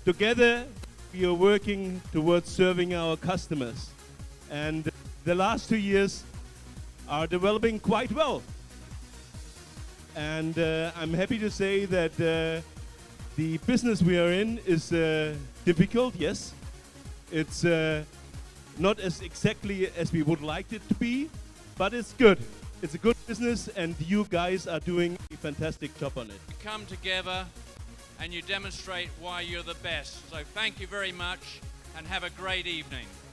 together we are working towards serving our customers. And the last 2 years are developing quite well. And I'm happy to say that the business we are in is difficult, yes. It's not as exactly as we would like it to be, but it's good. It's a good business, and you guys are doing a fantastic job on it. You come together and you demonstrate why you're the best. So thank you very much and have a great evening.